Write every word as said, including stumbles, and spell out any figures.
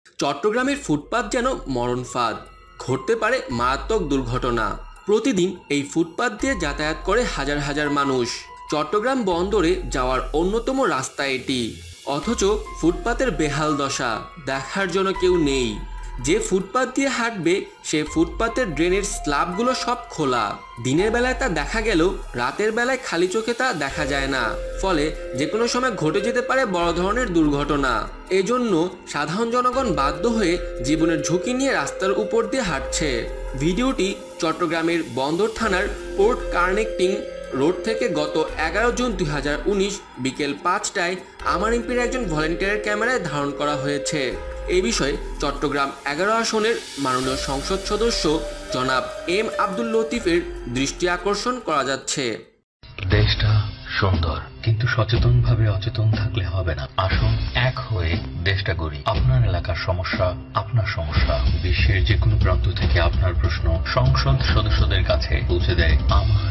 চট্টগ্রামের ফুটপাত যেন মরণ ফাঁদ, ঘটতে পারে মারাত্মক দুর্ঘটনা। প্রতিদিন এই ফুটপাত দিয়ে যাতায়াত করে হাজার হাজার মানুষ। চট্টগ্রাম বন্দরে যাওয়ার অন্যতম রাস্তা এটি, অথচ ফুটপাতের বেহাল দশা, দেখার জন্য কেউ নেই। যে ফুটপাত দিয়ে হাঁটবে সে ফুটপাতের ড্রেনের স্ল্যাবগুলো সব খোলা। দিনের বেলায় তা দেখা গেলেও রাতের বেলায় খালি চোখে তা দেখা যায় না, ফলে যে কোনো সময় ঘটে যেতে পারে বড় ধরনের দুর্ঘটনা। এজন্য সাধারণ জনগণ বাধ্য হয়ে জীবনের ঝুঁকি নিয়ে রাস্তার উপর দিয়ে হাঁটছে। ভিডিওটি চট্টগ্রামের বন্দর থানার পোর্ট কানেক্টিং রোড থেকে গত এগারো জুন দুই হাজার উনিশ বিকেল পাঁচটায় আমানইপির একজন ভলেন্টিয়ারের ক্যামেরায় ধারণ করা হয়েছে। এই বিষয়ে চট্টগ্রাম এগারো আসনের মাননীয় সংসদ সদস্য জনাব এম আব্দুল লতিফের দৃষ্টি আকর্ষণ করা যাচ্ছে। দেশটা সুন্দর, কিন্তু সচেতনভাবে অচেতন থাকলে হবে না। আসুন এক হয়ে দেশটা গড়ি। আপনার এলাকার সমস্যা আপনার সমস্যা, বিশ্বের যে কোনো প্রান্ত থেকে আপনার প্রশ্ন সংসদ সদস্যদের কাছে পৌঁছে দেয় আমার